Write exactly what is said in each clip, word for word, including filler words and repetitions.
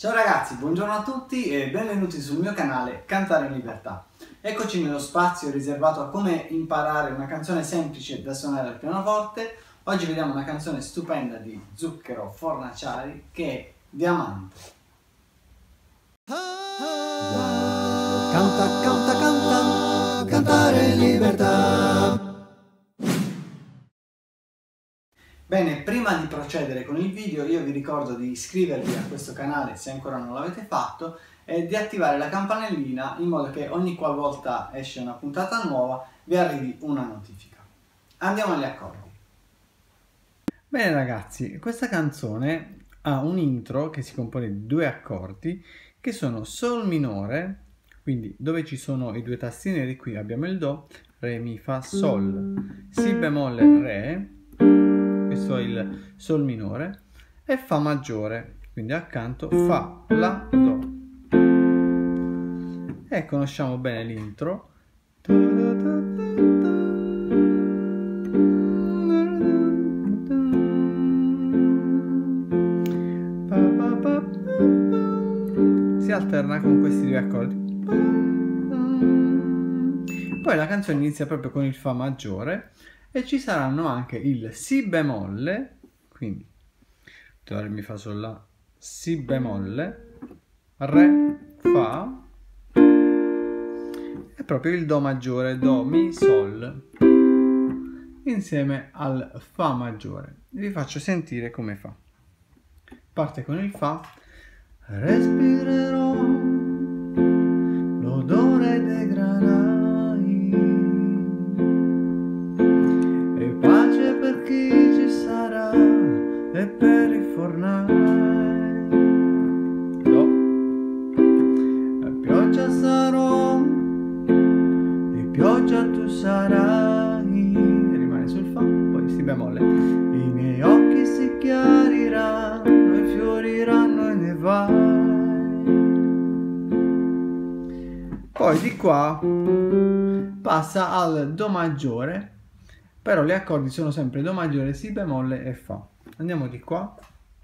Ciao ragazzi, buongiorno a tutti e benvenuti sul mio canale Cantare in Libertà. Eccoci nello spazio riservato a come imparare una canzone semplice da suonare al pianoforte. Oggi vediamo una canzone stupenda di Zucchero Fornaciari che è Diamante. Canta, canta, canta, cantare in libertà. Bene, prima di procedere con il video io vi ricordo di iscrivervi a questo canale se ancora non l'avete fatto e di attivare la campanellina in modo che ogni qualvolta esce una puntata nuova vi arrivi una notifica. Andiamo agli accordi. Bene ragazzi, questa canzone ha un intro che si compone di due accordi che sono Sol minore, quindi dove ci sono i due tasti neri, qui abbiamo il Do, Re, Mi, Fa, Sol, Si bemolle, Re, questo è il Sol minore, e Fa maggiore, quindi accanto Fa, La, Do. E conosciamo bene l'intro. Si alterna con questi due accordi. Poi la canzone inizia proprio con il Fa maggiore e ci saranno anche il Si bemolle, quindi Do, Re, Mi, Fa, Sol, La, Si bemolle, Re, Fa e proprio il Do maggiore, Do, Mi, Sol, insieme al Fa maggiore. Vi faccio sentire come fa. Parte con il Fa. Respirerò l'odore dei granai e pace per chi ci sarà e per i fornai. Do, la pioggia sarò e pioggia tu sarai, rimane sul Fa, poi Si bemolle. I miei occhi si chiariranno e fioriranno e ne vai. Poi di qua passa al Do maggiore, però gli accordi sono sempre Do maggiore, Si bemolle e Fa. Andiamo di qua.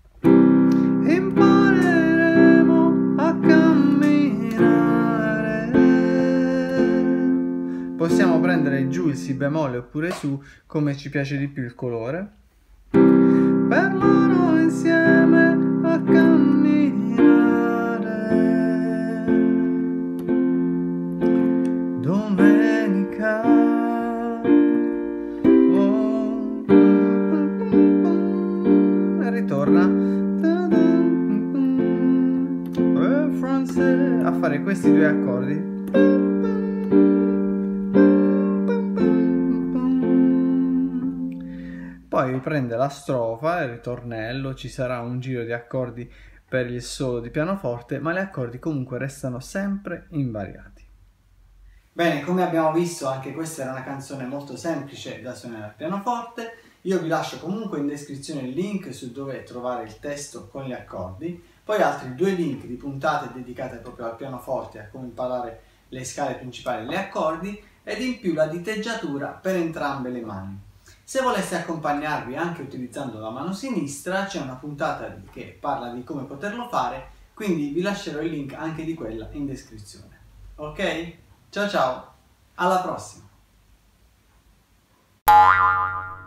Impareremo a camminare. Possiamo prendere giù il Si bemolle oppure su, come ci piace di più il colore. Per loro insieme a camminare. Domenica. Oh. E ritorna a fare questi due accordi. Poi riprende la strofa, il ritornello, ci sarà un giro di accordi per il solo di pianoforte, ma gli accordi comunque restano sempre invariati. Bene, come abbiamo visto anche questa era una canzone molto semplice da suonare al pianoforte. Io vi lascio comunque in descrizione il link su dove trovare il testo con gli accordi, poi altri due link di puntate dedicate proprio al pianoforte, a come imparare le scale principali e gli accordi, ed in più la diteggiatura per entrambe le mani. Se voleste accompagnarvi anche utilizzando la mano sinistra, c'è una puntata che parla di come poterlo fare, quindi vi lascerò il link anche di quella in descrizione. Ok? Ciao ciao, alla prossima!